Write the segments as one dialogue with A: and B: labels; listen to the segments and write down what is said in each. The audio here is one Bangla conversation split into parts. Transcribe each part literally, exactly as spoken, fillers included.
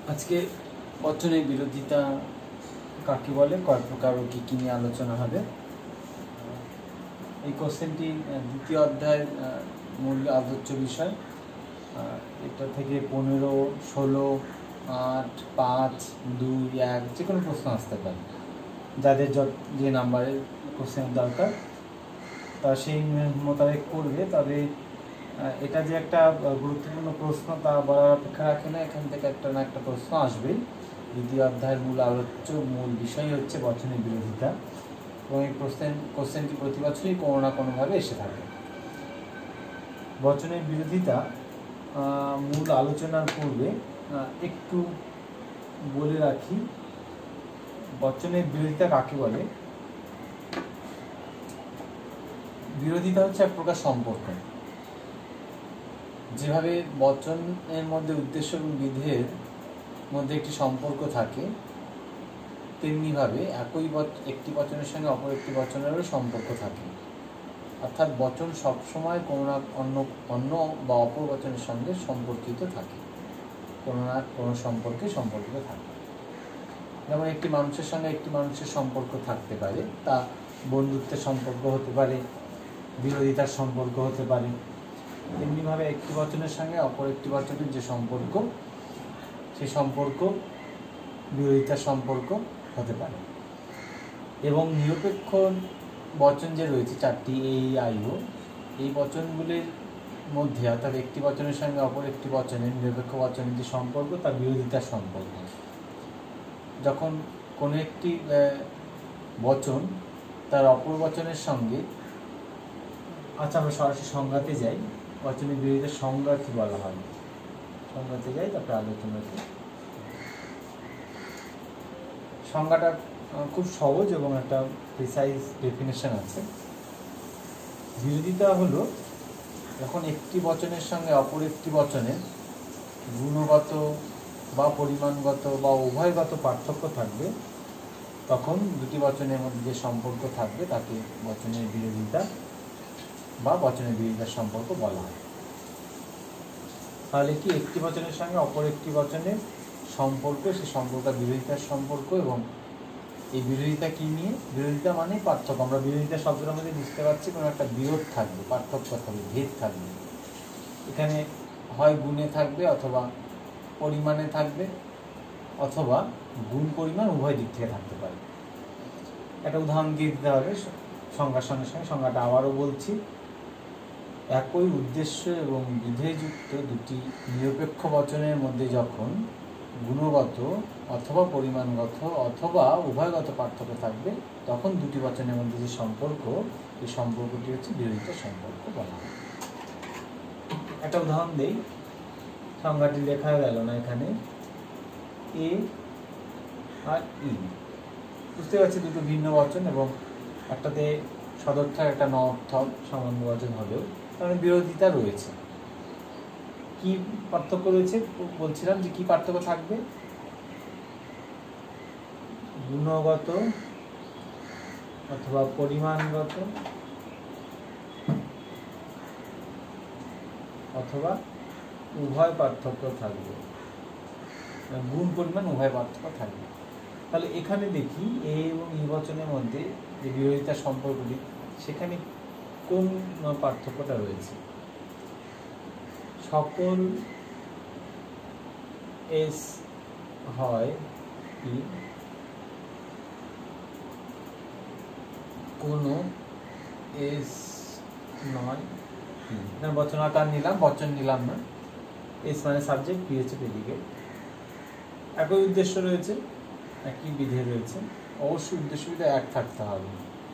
A: আজকে বচনের বিরোধিতা কাকে বলে, কয় প্রকার ও কী কী নিয়ে আলোচনা হবে। এই কোশ্চেনটি দ্বিতীয় অধ্যায়ের মূল আলোচ্য বিষয়। এটা থেকে পনেরো, ষোলো, আট, পাঁচ, দুই, এক যে কোনো প্রশ্ন আসতে পারে। যাদের যে নাম্বারের কোশ্চেনের দরকার তারা সেই মোতাবেক করবে। তবে এটা যে একটা গুরুত্বপূর্ণ প্রশ্ন তা বলার অপেক্ষা রাখে না, এখান থেকে একটা না একটা প্রশ্ন আসবেই। দ্বিতীয় অধ্যায়ের মূল আলোচ্য মূল বিষয় হচ্ছে বচনের বিরোধিতা, এবং এই কোশ্চেন কোশ্চেনটি প্রতি বছরই কোনো না কোনোভাবে এসে থাকে। বচনের বিরোধিতা মূল আলোচনার পূর্বে একটু বলে রাখি, বচনের বিরোধিতা কাকে বলে। বিরোধিতা হচ্ছে এক প্রকার সম্পর্ক। যেভাবে বচনের মধ্যে উদ্দেশ্য এবং বিধেয়ের মধ্যে একটি সম্পর্ক থাকে, তেমনিভাবে একই একটি বচনের সঙ্গে অপর একটি বচনেরও সম্পর্ক থাকে। অর্থাৎ বচন সবসময় কোনো না অন্য অন্য বা অপর বচনের সঙ্গে সম্পর্কিত থাকে, কোনো না কোনো সম্পর্কে সম্পর্কিত থাকে। যেমন একটি মানুষের সঙ্গে একটি মানুষের সম্পর্ক থাকতে পারে, তা বন্ধুত্বের সম্পর্ক হতে পারে, বিরোধিতার সম্পর্ক হতে পারে। তেমনিভাবে একটি বচনের সঙ্গে অপর একটি বচনের যে সম্পর্ক, সেই সম্পর্ক বিরোধিতার সম্পর্ক হতে পারে। এবং নিরপেক্ষ বচন যে রয়েছে চারটি, এই আই ও, এই বচনগুলির মধ্যে অর্থাৎ একটি বচনের সঙ্গে অপর একটি বচনের নিরপেক্ষ বচনের যে সম্পর্ক তা বিরোধিতার সম্পর্ক। যখন কোনো একটি বচন তার অপর বচনের সঙ্গে, আচ্ছা আমরা সরাসরি সংজ্ঞাতে যাই, বচনের বিরোধিতার সংজ্ঞা কি বলা হয়, সংজ্ঞাতে যাই, তারপরে আলোচনাতে। সংজ্ঞাটা খুব সহজ এবং একটা প্রিসাইজ ডেফিনেশন আছে। বিরোধিতা হলো যখন একটি বচনের সঙ্গে অপর একটি বচনের গুণগত বা পরিমাণগত বা উভয়গত পার্থক্য থাকবে, তখন দুটি বচনের মধ্যে যে সম্পর্ক থাকবে তাকে বচনের বিরোধিতা বা বচনের বিরোধিতার সম্পর্ক বলা হয়। তাহলে কি একটি বচনের সঙ্গে অপর একটি বচনের সম্পর্ক, সেই সম্পর্ক বিরোধিতার সম্পর্ক। এবং এই বিরোধিতা কি নিয়ে? বিরোধিতা মানে পার্থক্য। আমরা বিরোধিতা শব্দটার মধ্যে বুঝতে পারছি কোনো একটা বিরোধ থাকবে, পার্থক্য থাকবে, ভেদ থাকবে। এখানে হয় গুণে থাকবে, অথবা পরিমাণে থাকবে, অথবা গুণ পরিমাণ উভয় দিক থেকে থাকতে পারে। একটা উদাহরণ দিয়ে দিতে হবে সংজ্ঞার সঙ্গে সঙ্গে। সংজ্ঞাটা আবারও বলছি, একই উদ্দেশ্য এবং বিধেয়যুক্ত দুটি নিরপেক্ষ বচনের মধ্যে যখন গুণগত অথবা পরিমাণগত অথবা উভয়গত পার্থক্য থাকবে, তখন দুটি বচনের মধ্যে যে সম্পর্ক, এই সম্পর্কটি হচ্ছে বিরোধিতা সম্পর্ক বলা হয়। একটা উদাহরণ দেই, সংজ্ঞাটি লেখা গেল না এখানে, এ আর ই, বুঝতে পারছি দুটো ভিন্ন বচন, এবং একটাতে সদর্থক একটা নঅর্থক সামান্য বচন হলেও তাহলে বিরোধিতা রয়েছে। কি পার্থক্য রয়েছে বলছিলাম, যে কি পার্থক্য থাকবে? গুণগত অথবা পরিমাণগত অথবা উভয় পার্থক্য থাকবে, গুণ পরিমাণ উভয় পার্থক্য থাকবে। তাহলে এখানে দেখি এ এবং ই বচনের মধ্যে যে বিরোধিতার সম্পর্কটি, সেখানে কোন পার্থক্যটা রয়েছে? সকল এস হয় ই, কোনো এস নয় ই। বচন আকার নিলাম, বচন নিলাম না। এস মানে সাবজেক্ট, পি হচ্ছে প্রেডিকেট। একই উদ্দেশ্য রয়েছে, একই বিধে রয়েছে, অবশ্যই উদ্দেশ্য বিধেয় এক থাকতে হবে।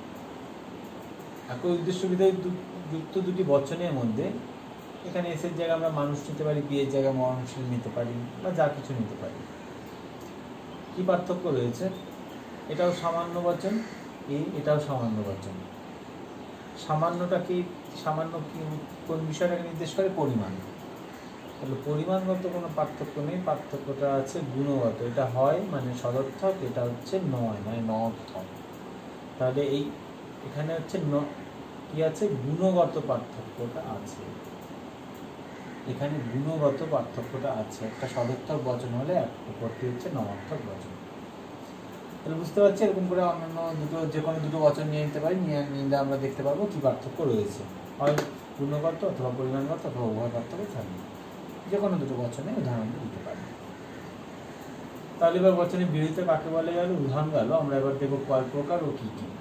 A: একই উদ্দেশ্য বিধেয় যুক্ত দুটি বচনের মধ্যে, এখানে এস এর জায়গায় আমরা মানুষ নিতে পারি, বি এর জায়গায় মরণশীল নিতে পারি, বা যা কিছু নিতে পারি। কি পার্থক্য রয়েছে? এটাও সামান্য বচন, এই এটাও সামান্য বচন। সামান্যটা কি? সামান্য কি কোন বিষয়টাকে নির্দেশ করে? পরিমাণ। তাহলে পরিমাণগত কোনো পার্থক্য নেই, পার্থক্যটা আছে গুণগত। এটা হয় মানে সদর্থক, এটা হচ্ছে নয় মানে নঅর্থক। তাহলে এই এখানে হচ্ছে ন কি আছে? গুণগত পার্থক্যটা আছে। এখানে গুণগত পার্থক্যটা আছে। একটা সদর্থক বচন হলে অপরটি হচ্ছে নমার্থক বচন। তাহলে বুঝতে পারছি, এরকম করে অন্যান্য দুটো যে কোনো দুটো বচন নিয়ে নিতে পারি, নিয়ে নিলে আমরা দেখতে পারবো কি পার্থক্য রয়েছে, হয় গুণগত অথবা পরিমাণগত অথবা উভয় পার্থক্য থাকবে। যে কোনো দুটো বচনে উদাহরণ দিতে পারি। তাহলে এবার বচনে বিরোধিতা কাকে বলে গেল, উদাহরণ গেল। আমরা এবার দেখবো কয় প্রকার ও কি কি।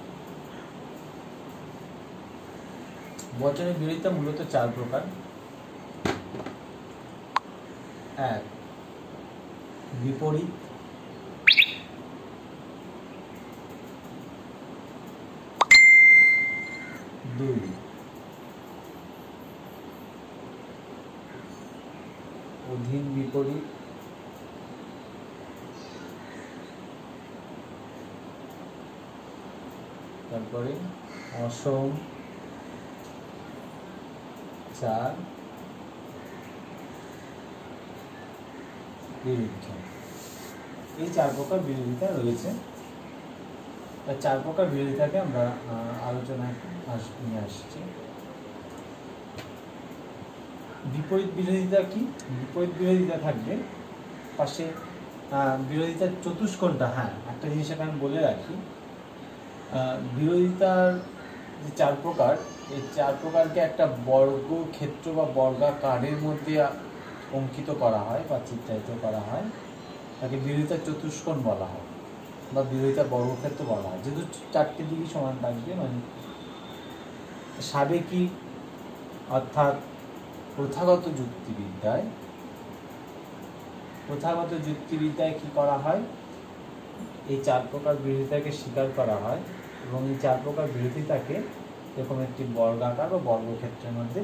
A: বচনের বিরোধিতা মূলত চার প্রকার। এক, বিপরীত। দুই, অধীন বিপরীত। তারপরে অসম। চার, বিরুদ্ধ। এই চার প্রকার বিরোধিতা রয়েছে। চার প্রকার বিরোধিতাকে আমরা আলোচনায় নিয়ে আসছি। বিপরীত বিরোধিতা কি? বিপরীত বিরোধিতা থাকবে পাশে বিরোধিতার চতুষ্কোণটা। হ্যাঁ, একটা জিনিস আমি বলে রাখি, বিরোধিতার যে চার প্রকার, এই চার প্রকারকে একটা বর্গক্ষেত্র বা বর্গাকারের মধ্যে অঙ্কিত করা হয় বা চিত্রায়িত করা হয়, তাকে বিরোধিতার চতুষ্কোণ বলা হয় বা বিরোধিতার বর্গক্ষেত্র বলা হয়। যেহেতু চারটে দিকই সমান থাকবে, মানে সাবেকি অর্থাৎ প্রথাগত যুক্তিবিদ্যায় প্রথাগত যুক্তিবিদ্যায় কি করা হয়, এই চার প্রকার বিরোধিতাকে স্বীকার করা হয় এবং এই চার প্রকার বিরোধিতাকে এরকম একটি বর্গাকার বা বর্গক্ষেত্রের মধ্যে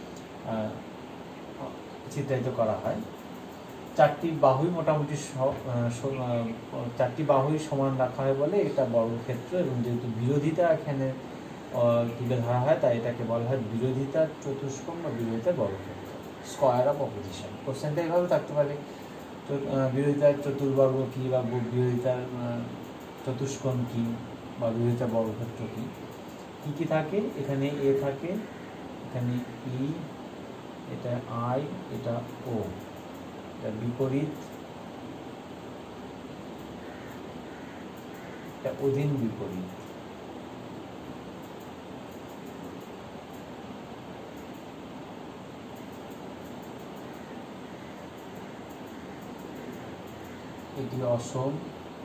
A: চিত্রায়িত করা হয়। চারটি বাহুই মোটামুটি চারটি বাহুই সমান রাখা হয় বলে এটা বর্গক্ষেত্র, এবং যেহেতু বিরোধিতা এখানে তুলে ধরা হয় তাই এটাকে বলা হয় বিরোধিতার চতুষ্কোণ বা বিরোধিতার বর্গক্ষেত্র, স্কয়ার অফ অপোজিশন। কোশ্চেনটা এইভাবে থাকতে পারে, বিরোধিতার চতুর্বর্গ কি বা বিরোধিতার চতুষ্কোণ কি বা বিরোধিতার বর্গক্ষেত্র কি। কি কি থাকে এখানে? এ থাকে, এখানে ই, এটা আই, এটা ও, এটা বিপরীত, এটা অধীন বিপরীত। এটি অসম,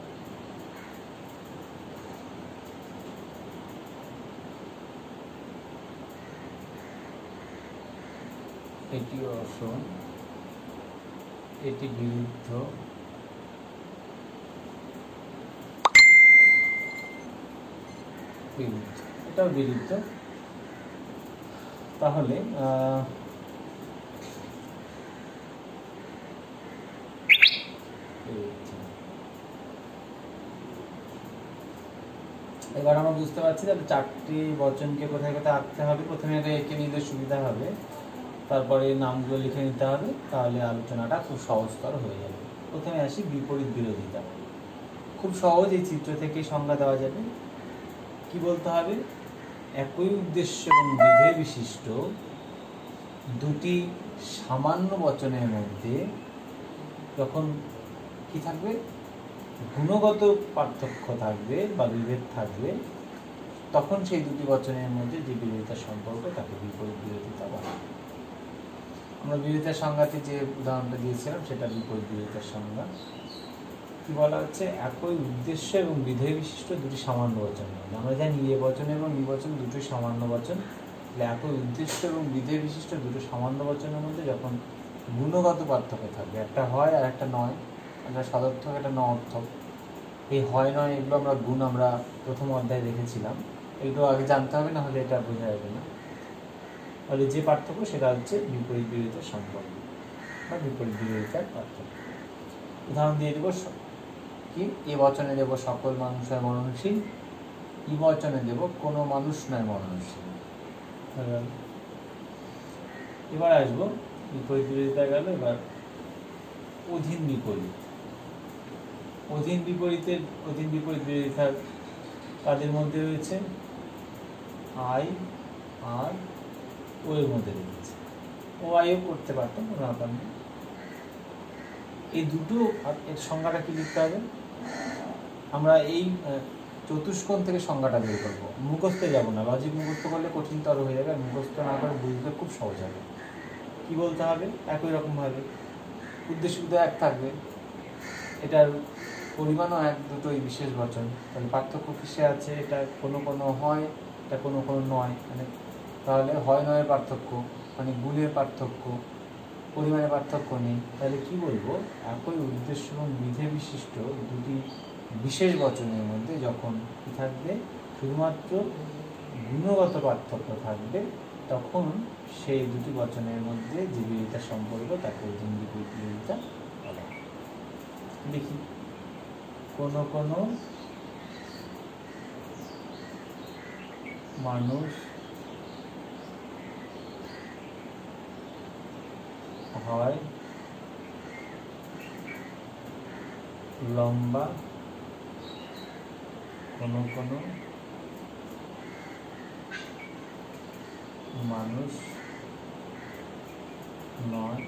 A: এটি অসম, এটি বিরুদ্ধ, বিরুদ্ধ, এটাও বিরুদ্ধ। তাহলে এবার আমরা বুঝতে পারছি তাহলে চারটি বচনকে কোথায় কোথায় আঁকতে হবে। প্রথমে এটা এঁকে নিলে সুবিধা হবে, তারপরে নামগুলো লিখে নিতে হবে, তাহলে আলোচনাটা খুব সহজতর হয়ে যাবে। প্রথমে আসি বিপরীত বিরোধিতা। খুব সহজ, এই চিত্র থেকে সংজ্ঞা দেওয়া যাবে। কি বলতে হবে? একই উদ্দেশ্য এবং বিধেয় বিশিষ্ট দুটি সামান্য বচনের মধ্যে যখন কি থাকবে, গুণগত পার্থক্য থাকবে বা বিভেদ থাকবে, তখন সেই দুটি বচনের মধ্যে যে বিরোধিতার সম্পর্ক তাকে বিপরীত বিরোধিতা বলা হয়। আমরা বিরোধিতার সংজ্ঞাতে যে উদাহরণটা দিয়েছিলাম সেটা বিপরীত বিরোধিতার সংজ্ঞা। কি বলা হচ্ছে? একই উদ্দেশ্য এবং বিধেয় বিশিষ্ট দুটি সামান্য বচন। আমরা জানি এ বচন এবং ই বচন দুটোই সামান্য বচন। একই উদ্দেশ্য এবং বিধেয় বিশিষ্ট দুটো সামান্য বচনের মধ্যে যখন গুণগত পার্থক্য থাকবে, একটা হয় আর একটা নয়, একটা সদর্থক একটা নঅর্থক। এই হয় নয় এগুলো আমরা গুণ আমরা প্রথম অধ্যায়ে দেখেছিলাম, এগুলো আগে জানতে হবে, না হলে এটা বোঝা যাবে না। তাহলে যে পার্থক্য সেটা হচ্ছে বিপরীত বিরোধিতার সম্পর্ক বা বিপরীত বিরোধিতার পার্থক্য। উদাহরণ দিয়ে দেবো, কি এ বচনে দেব সকল মানুষ হয় মরণশীল, ই বচনে দেব কোনো মানুষ নয় মরণশীল। এবার আসবো বিপরীত বিরোধিতা গেল, এবার অধীন বিপরীত। অধীন বিপরীতের অধীন বিপরীত বিরোধিতার তাদের মধ্যে রয়েছে আই আর ও এর মধ্যে রয়েছে। ওয়াইও করতে পারতাম, কোনো ব্যাপার নেই। এই দুটো এর সংজ্ঞাটা কি লিখতে হবে, আমরা এই চতুষ্কোণ থেকে সংজ্ঞাটা বের করবো, মুখস্থ যাবো না। লজিক মুখস্থ করলে কঠিনতর হয়ে যাবে, আর মুখস্থ না করে বুঝতে খুব সহজ হবে। কি বলতে হবে, একই রকমভাবে উদ্দেশ্য সুবিধা এক থাকবে, এটার পরিমাণও এক, দুটোই বিশেষ বচন। তাহলে পার্থক্য কিসে আছে, এটা কোনো কোনো হয়, এটা কোনো কোনো নয়, মানে তাহলে হয় নয়ের পার্থক্য, মানে গুণের পার্থক্য, পরিমাণের পার্থক্য নেই। তাহলে কি বলবো, একই উদ্দেশ্য এবং বিধে বিশিষ্ট দুটি বিশেষ বচনের মধ্যে যখন কি থাকবে, শুধুমাত্র গুণগত পার্থক্য থাকবে, তখন সেই দুটি বচনের মধ্যে যে বিরোধিতার সম্পর্ক তাকে অধিন্দ্রিক বিরোধিতা বলা হয়। দেখি, কোনো কোনো মানুষ হয় লম্বা, কোনো কোনো মানুষ নয়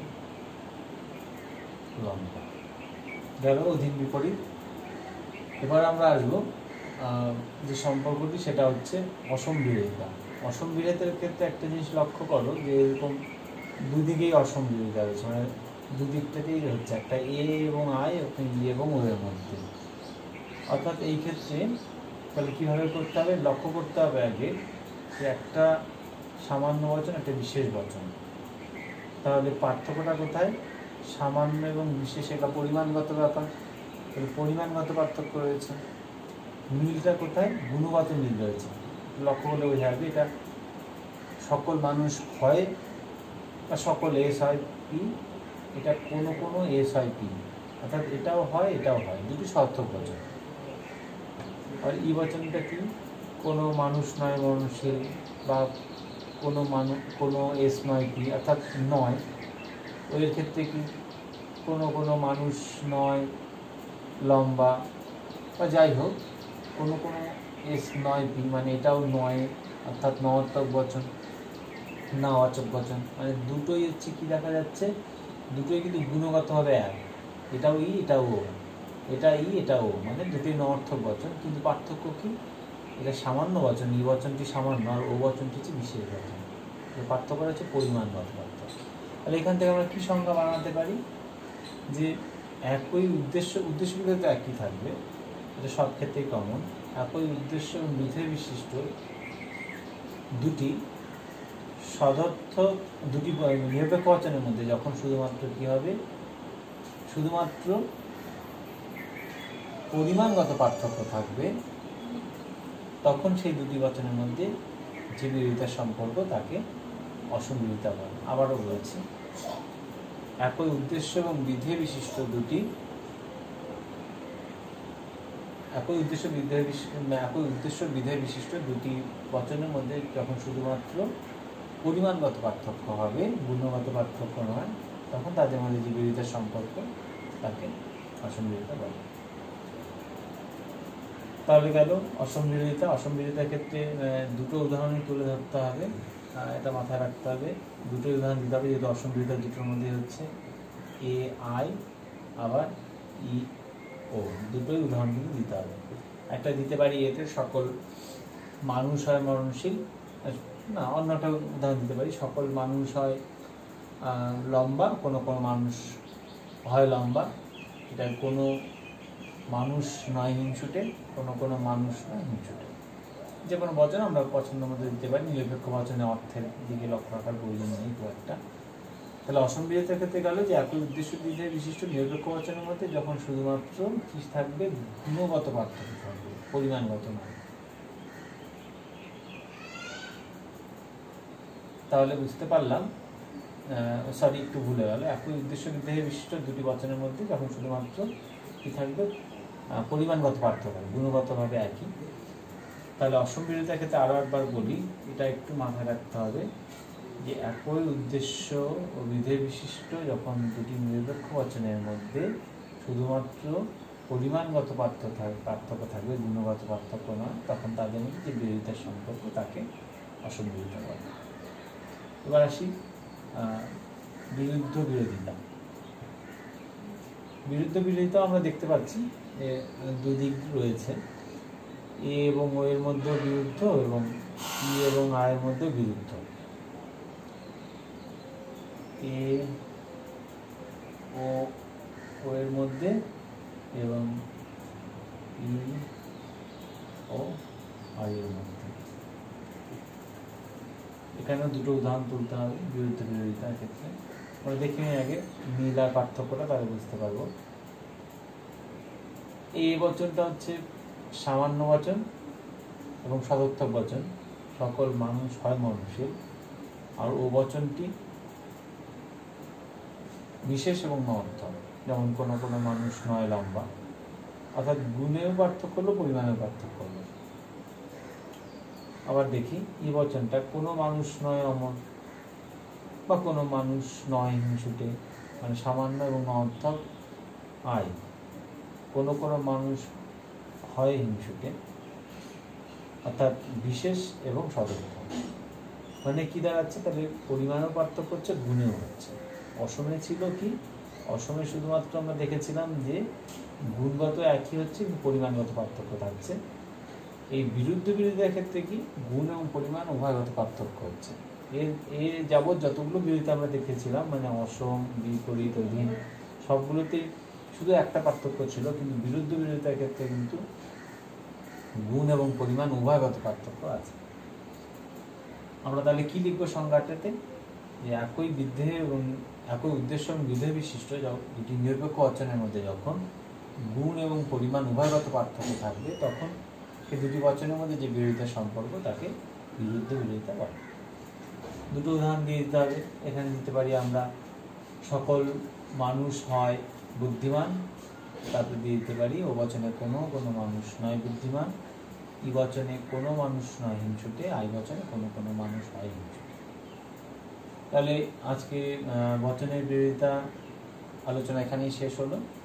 A: লম্বা। গেল অধীন বিপরীত। এবার আমরা আসবো যে সম্পর্কটি, সেটা হচ্ছে অসম্বিড়িতা। অসম্বিড়িতার ক্ষেত্রে একটা জিনিস লক্ষ্য করো, যে এরকম দুদিকেই অসম্বিড়িতা রয়েছে, মানে দুদিকটাতেই হচ্ছে একটা এ এবং আই, ই এবং ও এর মধ্যে। অর্থাৎ এই ক্ষেত্রে তাহলে কীভাবে করতে হবে, লক্ষ্য করতে হবে আগে যে একটা সামান্য বচন, একটা বিশেষ বচন। তাহলে পার্থক্যটা কোথায়, সামান্য এবং বিশেষ, এটা পরিমাণগত ব্যাপার, তাহলে পরিমাণগত পার্থক্য রয়েছে। মিলটা কোথায়, গুণগত মিল রয়েছে। লক্ষ্য করলে বোঝা যাবে এটা সকল মানুষ হয় বা সকল এস হয় পি, এটা কোনো কোনো এস হয় পি, অর্থাৎ এটাও হয় এটাও হয়, দুটি সার্থক বচন। আর ই বচনটা কি, কোনো মানুষ নয় মরণশীল, বা কোনো মানুষ কোনো এস নয় পি, অর্থাৎ নয়। ওই ক্ষেত্রে কি, কোনো কোনো মানুষ নয় লম্বা, বা যাই হোক কোনো কোনো এস নয় পি, মানে এটাও নয়, অর্থাৎ নবাত্মক বচন, না বাচক বচন, মানে দুটোই হচ্ছে কি দেখা যাচ্ছে, দুটোই কিন্তু গুণগতভাবে এক, এটাও ই এটাও ও, এটা ই এটা ও, মানে দুটোই নবার্থক বচন। কিন্তু পার্থক্য কি, এটা সামান্য বচন, ই বচনটি সামান্য, আর ও বচনটি হচ্ছে বিশেষ বচন। পার্থক্য হচ্ছে পরিমাণগত পার্থক্য। তাহলে এখান থেকে আমরা কি সংজ্ঞা বানাতে পারি, যে একই উদ্দেশ্য, উদ্দেশ্য বিধে তো একই থাকবে, এটা সব ক্ষেত্রেই কমন। একই উদ্দেশ্য এবং বিধে বিশিষ্ট দুটি সদর্থ, দুটি নিরপেক্ষ বচনের মধ্যে যখন শুধুমাত্র কি হবে, শুধুমাত্র পরিমাণগত পার্থক্য থাকবে, তখন সেই দুটি বচনের মধ্যে যে বিরোধিতার সম্পর্ক তাকে অসম্বিড়িতা বলে। আবারও বলছি, একই উদ্দেশ্য এবং বিধে বিশিষ্ট দুটি একই উদ্দেশ্য বিধে একই উদ্দেশ্য বিধে বিশিষ্ট দুটি বচনের মধ্যে যখন শুধুমাত্র পরিমাণগত পার্থক্য হবে, গুণগত পার্থক্য নয়, তখন তাদের মধ্যে যে বিরোধিতার সম্পর্ক তাকে অসম্বিড়িতা বলে। তাহলে গেল অসম্বিড়িতা। অসম্বিড়িতার ক্ষেত্রে দুটো উদাহরণ তুলে ধরতে হবে, এটা মাথায় রাখতে হবে। দুটো উদাহরণ দিতে হবে, যেহেতু অসম্বিড়িতা দুটোর মধ্যে হচ্ছে এ আই আবার ই ও, দুটোই উদাহরণ কিন্তু দিতে হবে। একটা দিতে পারি, এতে সকল মানুষ হয় মরণশীল, না অন্যটা উদাহরণ দিতে পারি, সকল মানুষ হয় লম্বা, কোনো কোনো মানুষ হয় লম্বা, এটা কোনো মানুষ নয় হিংসুটে, কোনো কোনো মানুষ নয় হিংসুটে। যে কোনো বচন আমরা পছন্দের মধ্যে দিতে পারি, নিরপেক্ষ বচনের অর্থের দিকে লক্ষ্য রাখার প্রয়োজন নেই খুব একটা। তাহলে অসম্বিড়িতার ক্ষেত্রে গেল যে একই উদ্দেশ্য বিধে বিশিষ্ট নিরপেক্ষ বচনের মধ্যে যখন শুধুমাত্র কি থাকবে, গুণগত পার্থক্য থাকবে, পরিমাণগত নয়। তাহলে বুঝতে পারলাম, সরি একটু ভুলে গেল, একই উদ্দেশ্য বিধে বিশিষ্ট দুটি বচনের মধ্যে যখন শুধুমাত্র কি থাকবে, পরিমাণগত পার্থক্য, গুণগতভাবে একই। তাহলে অসম্বিড়িতার ক্ষেত্রে আরও একবার বলি, এটা একটু মাথায় রাখতে হবে, যে একই উদ্দেশ্য ও বিধে বিশিষ্ট যখন দুটি নিরপেক্ষ বচনের মধ্যে শুধুমাত্র পরিমাণগত পার্থক্য থাকবে পার্থক্য থাকবে গুণগত পার্থক্য নয়, তখন তাদের মধ্যে যে বিরোধিতার সম্পর্ক তাকে অসম্বিড়িতা বলে। এবার আসি বিরুদ্ধ বিরোধিতা। বিরুদ্ধ বিরোধিতা আমরা দেখতে পাচ্ছি যে দুদিক রয়েছে, এ এবং ও এর মধ্যে বিরুদ্ধ এবং ই এবং আ এর মধ্যে বিরুদ্ধ। এ ও ও এর মধ্যে এবং ই ও আই এর মধ্যে। এখানে দুটো উদাহরণ তুলতে হবে বিরুদ্ধ বিরোধিতার ক্ষেত্রে। আমরা দেখি আগে মিল আর পার্থক্যটা, তাহলে বুঝতে পারবো। এই বচনটা হচ্ছে সামান্য বচন এবং সদর্থক বচন, সকল মানুষ হয় মননশীল। আর ও বচনটি বিশেষ এবং অর্থক, যেমন কোনো কোনো মানুষ নয় লম্বা, অর্থাৎ গুণেও পার্থক্য হলো, পরিমাণেও পার্থক্য হলো। আবার দেখি এই বচনটা কোনো মানুষ নয় অমর, বা কোনো মানুষ নয় হিংসুটে, মানে সামান্য এবং অর্থক আয়। কোনো কোনো মানুষ হয় হিংসুটে, অর্থাৎ বিশেষ এবং সদর্থক। মানে কি দাঁড়াচ্ছে, তাহলে পরিমাণও পার্থক্য হচ্ছে, গুণেও হচ্ছে। অসমে ছিল কি, অসমে শুধুমাত্র আমরা দেখেছিলাম যে গুণগত একই হচ্ছে কিন্তু পরিমাণগত পার্থক্য থাকছে। এই বিরুদ্ধ বিরোধিতার ক্ষেত্রে কি গুণ এবং পরিমাণ উভয়গত পার্থক্য হচ্ছে। এর এর যাবৎ যতগুলো বিরোধিতা আমরা দেখেছিলাম, মানে অসম, বিপরীত, অধীন, সবগুলোতেই শুধু একটা পার্থক্য ছিল, কিন্তু বিরুদ্ধ বিরোধিতার ক্ষেত্রে কিন্তু গুণ এবং পরিমাণ উভয়গত পার্থক্য আছে। আমরা তাহলে কি লিখবো সংজ্ঞাটাতে, যে একই বিধেয় এবং একই উদ্দেশ্য এবং বিধেয় বিশিষ্ট দুটি নিরপেক্ষ বচনের মধ্যে যখন গুণ এবং পরিমাণ উভয়গত পার্থক্য থাকবে, তখন সেই দুটি বচনের মধ্যে যে বিরোধিতার সম্পর্ক তাকে বিরুদ্ধ বিরোধিতা বলে। দুটো উদাহরণ দিয়ে দিতে হবে। এখানে দিতে পারি আমরা সকল মানুষ হয় বুদ্ধিমান, তারপরে দিয়ে দিতে পারি ও বচনে কোনো কোনো মানুষ নয় বুদ্ধিমান, ই বচনে কোনো মানুষ নয় হিংসুটে, আই বচনে কোনো কোনো মানুষ হয় হিংসুটে। তাহলে আজকে বচনের বিরোধিতা আলোচনা এখানেই শেষ হলো।